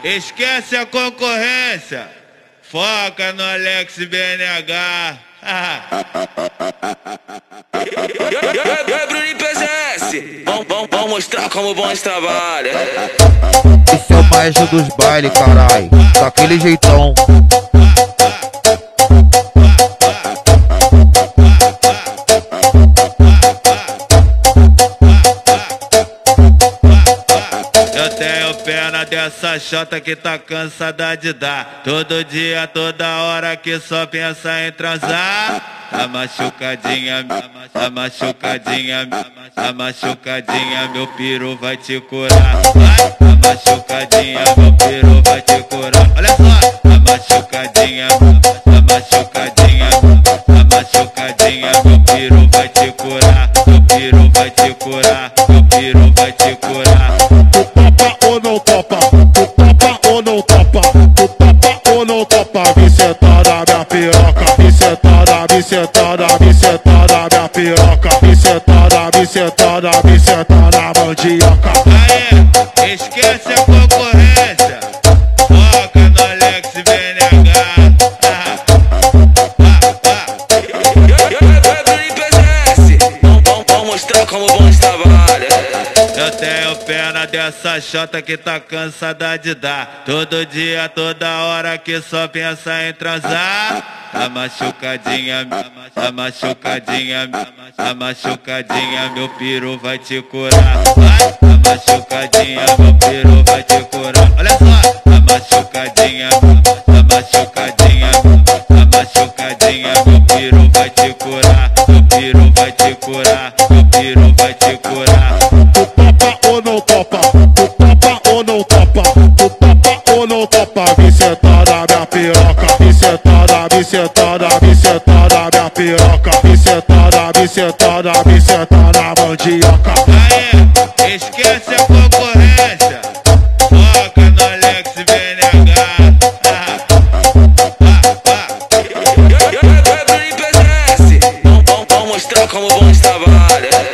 Esquece a concorrência, foca no Alex BNH. É Bruno PZS, vamos mostrar como bons trabalham. Esse é o maestro dos bailes, carai, daquele jeitão. Eu tenho pena dessa chota que tá cansada de dar. Todo dia, toda hora que só pensa em transar. Tá machucadinha, tá machucadinha, tá machucadinha, meu peru vai te curar. Tá machucadinha, meu peru vai te curar. Olha só, tá machucadinha, tá machucadinha, tá machucadinha, meu peru vai te curar. Meu peru vai te curar, meu peru vai te curar. Ou não topa, tu topa ou não topa, tu topa ou não topa, vem sentar na minha piroca, vem sentar, vem sentar, vem sentar na minha piroca, vem sentar, vem sentar, vem sentar na mandioca. Aê, esquece a concorrência, foca no Alex BNH. Vamos mostrar como bons trabalham. Eu tenho pena dessa chota que tá cansada de dar. Todo dia, toda hora que só pensa em transar. Tá machucadinha, tá machucadinha, tá machucadinha, meu peru vai te curar. Tá machucadinha, meu peru vai te curar. Olha só, tá machucadinha, tá machucadinha, tá machucadinha, meu peru vai te curar. Meu peru vai te curar, meu peru vai te curar. Ou não topa, tu topa ou não topa, tu topa ou não topa, vem sentar na minha piroca, vem sentar, vem sentar, vem sentar na minha piroca, vem sentar, vem sentar, vem sentar na mandioca. Aê, esquece a concorrência, foca no Alex BNH. É Bruno PZS, vamos mostrar como bons trabalham.